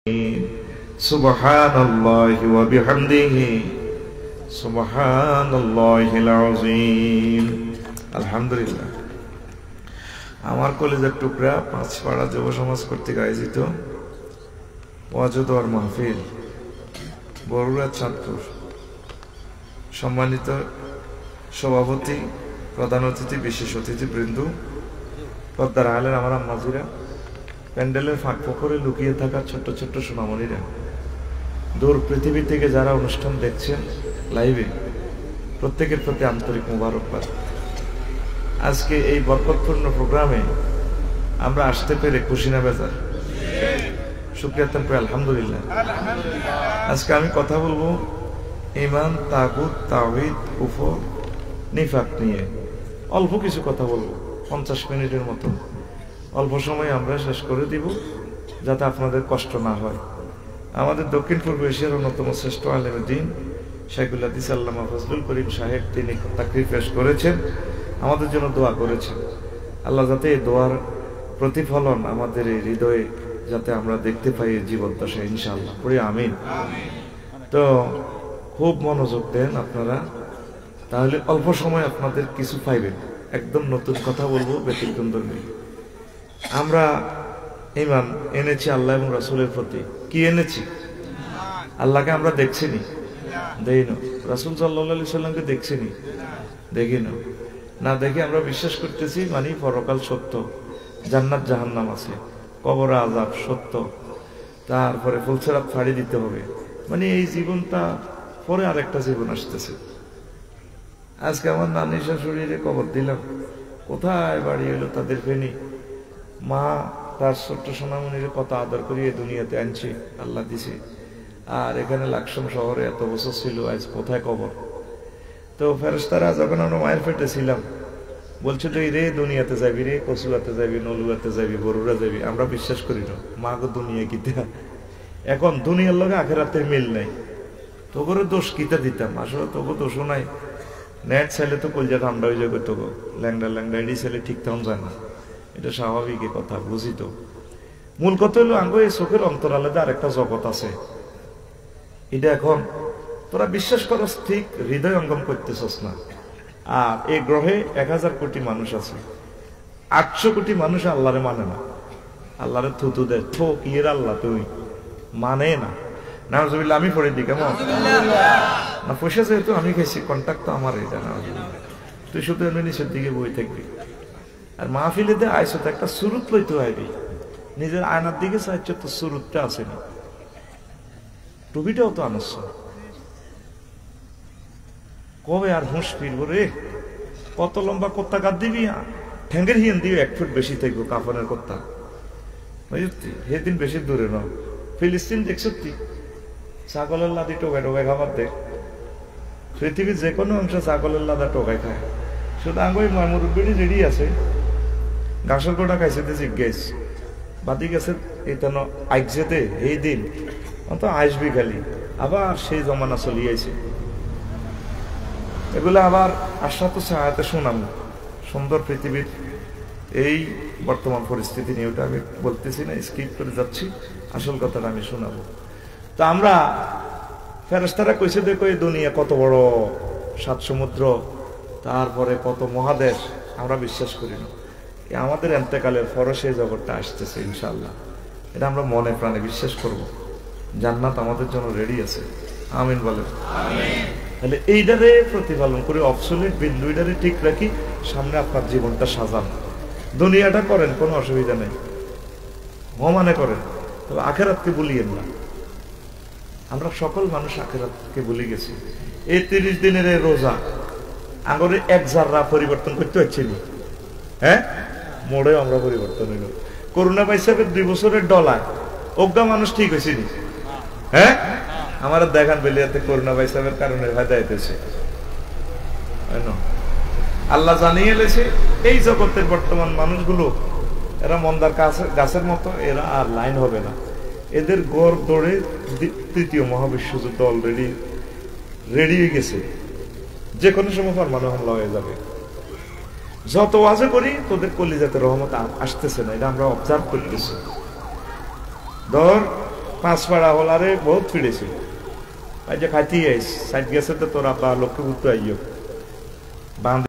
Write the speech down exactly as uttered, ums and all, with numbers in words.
সুবহানাল্লাহি ওয়া বিহামদিহি সুবহানাল্লাহিল আযীম। আলহামদুলিল্লাহ। আমার কলেজের টুকরা পাঁচপাড়া যুব সমাজ কর্তৃক আয়োজিত ওয়াজ ও দোয়ার মাহফিল বরুড়া চাঁদপুর, সম্মানিত সভাপতি, প্রধান অতিথি, বিশেষ অতিথিবৃন্দ, পর্দার আলের আমার আম্মাজিরা, প্যান্ডেলের ফাঁক ফোকরে লুকিয়ে থাকা ছোট্ট ছোট্ট সোনামণিরা, দূর পৃথিবী থেকে যারা অনুষ্ঠান দেখছেন লাইভে, প্রত্যেকের প্রতি আন্তরিক মোবারকবাদ। আজকে এই বরকতপূর্ণ প্রোগ্রামে আমরা আসতে পেরে খুশি না বেজার? শুকরিয়া তারপরে আলহামদুলিল্লাহ। আজকে আমি কথা বলবো ঈমান, তাগুত, তাওহীদ, কুফর, নিফাক নিয়ে অল্প কিছু কথা বলবো, পঞ্চাশ মিনিটের মতো। অল্প সময় আমরা শেষ করে দিব যাতে আপনাদের কষ্ট না হয়। আমাদের দক্ষিণ পূর্ব এশিয়ার অন্যতম শ্রেষ্ঠ আলেমে দ্বীন শাইখুল হাদিস আল্লামা ফজলুল করিম সাহেব, তিনি তাকরীর পেশ করেছেন, আমাদের জন্য দোয়া করেছেন। আল্লাহ যাতে এই দোয়ার প্রতিফলন আমাদের এই হৃদয়ে যাতে আমরা দেখতে পাই জীবদ্দশায়, ইনশাআল্লাহ পড়ি আমিন। তো খুব মনোযোগ দেন আপনারা, তাহলে অল্প সময় আপনাদের কিছু পাইবেন। একদম নতুন কথা বলবো, ব্যতিক্রমধর্মী। আমরা ঈমান এনেছি আল্লাহ এবং রাসূলের প্রতি। কি এনেছি? আল্লাহকে আমরা দেখছিনি, দেই না। রাসূল সাল্লাল্লাহু আলাইহি সাল্লামকে দেখছিনি, দেখি না। না দেখে আমরা বিশ্বাস করতেছি, মানে পরকাল সত্য, জান্নাত জাহান্নাম আছে, কবর আযাব সত্য, তারপরে ফুলসিরাত ফাড়ি দিতে হবে, মানে এই জীবনটা পরে আরেকটা জীবন আসতেছে। আজকে আমার নানি শাশুড়িরে কবর দিলাম, কোথায় বাড়ি হলো তাদের ফেনি। মা তার ছোট্ট সোনামণিরে কত আদর করিয়ে দুনিয়াতে আনছে, আল্লাহ দিছে। আর এখানে লাকসাম শহরে এত বছর ছিল, আজ কোথায় কবর? তো ফেরেশতারা যখন আমরা মায়ের পেটে ছিলাম বলছে যে রে দুনিয়াতে যাবি রে, কচুয়াতে যাবি, নলুয়াতে যাবি, বরুড়া যাবি। আমরা বিশ্বাস করি না, মা গো দুনিয়া কিতা। এখন দুনিয়ার লগে আখিরাতের মিল নাই, তোকে দোষ কিতা দিতাম? আসলে তোকে দোষও নাই। নেট ছেলে তো কলজা ঠান্ডা হয়ে যাবে, তোকে ল্যাংডা ল্যাংডা এডি ছেলে ঠিক তেমন যায় না, এটা স্বাভাবিক কথা, বুঝি তো। মূল কথা হলো আঙ্গ এই চোখের অন্তরালে আর একটা জগৎ আছে, এটা এখন তোরা বিশ্বাস করস ঠিক, হৃদয় অঙ্গম করতেছস না। আর এই গ্রহে এক হাজার কোটি মানুষ আছে, আটশো কোটি মানুষ আল্লাহরে মানে না, আল্লাহরে থুতু দেয়, থো কি এর আল্লাহ তুই মানে না। নাউজুবিল্লাহ। আমি পড়ে দিই কেমন না, পয়সা যেহেতু আমি খাইছি, কন্ট্যাক্ট তো আমার, এটা না, তুই শুধু এমনি নিচের দিকে বই থাকবি। আর মাহফিলে দে আইসো তো একটা সুরুত লইতে হইবি, নিজের আয়নার দিকে চাইছ তো সুরুতটা আসেনি, টুপিটাও তো আনস। কবে আর হুঁশ ফিরবো রে? কত লম্বা কোত্তা কাট দিবি, ঠ্যাঙ্গের হিয়েন দিয়ে এক ফুট বেশি থাকবো কাফনের কোত্তা, বুঝলি? সেদিন বেশি দূরে ন, ফিলিস্তিন দেখছ তুই, ছাগলের লাদি টোকায় টোকায় খাবার দেখ। পৃথিবীর যে কোনো অংশে ছাগলের লাদা টোকায় খায়, শুধু আঙ্গুই মুরব্বিড়ি রেডি আছে, ঘাসের গোটা খাইছে তো জিজ্ঞেস বাদি গেছে এইটান আইকছে এই দিন অত আসবি খালি, আবার সেই জমানা চলিয়েছে। এগুলো আবার আশা তো সাহায্যে শোনাম সুন্দর পৃথিবীর এই বর্তমান পরিস্থিতি নিয়ে, ওটা আমি বলতেছি না, স্কিপ করে যাচ্ছি, আসল কথাটা আমি শোনাবো। তা আমরা ফেরেশতারা কইছে দেখো এই দুনিয়া কত বড়, সাত সমুদ্র, তারপরে কত মহাদেশ, আমরা বিশ্বাস করি না। আমাদের এন্তেকালের পরে সেই জগৎটা আসতেছে ইনশাআল্লাহ, এটা আমরা মনে প্রাণে বিশ্বাস করব। জান্নাত আমাদের জন্য রেডি আছে, আমিন বলেন। তাহলে এইটারে প্রতিপালন করে অবসলিট বিন্দুটারে ঠিক রাখি, সামনে আপনার জীবনটা সাজান, দুনিয়াটা করেন, কোনো অসুবিধা নেই, মনে করেন, তবে আখেরাতকে ভুলিয়েন না। আমরা সকল মানুষ আখেরাতকে ভুলে গেছি। এই তিরিশ দিনের এই রোজা আগরে এক জাররা পরিবর্তন করতে হচ্ছে না, হ্যাঁ মোড়ে আমরা পরিবর্তন হইল। করোনা পাইসাবে দুই বছরের ডলার অজ্ঞা মানুষ ঠিক হয়েছে নি, হ্যাঁ আমার দেখান বেলিয়াতে করোনা পাইসাবের কারণে ফায়দা হইতেছে। আল্লাহ জানিয়ে এলেছে এই জগতের বর্তমান মানুষগুলো এরা মন্দার গাছের মতো, এরা আর লাইন হবে না, এদের গড় দৌড়ে তৃতীয় মহাবিশ্বযুদ্ধ অলরেডি রেডি হয়ে গেছে, যে কোনো সময় পরমাণু হামলা হয়ে যাবে। যত ওয়াজে করি তোদের কলিজাতে রহমত আসতেছে না, এটা আমরা অবজার্ভ করতেছি। ধর পাঁচ পাড়া হলারে বহুত ফিরেছিল আজ খাইতে আইস সাইড গেছে তো তোর আব্বা লক্ষ্য করতে আইও বাঁধ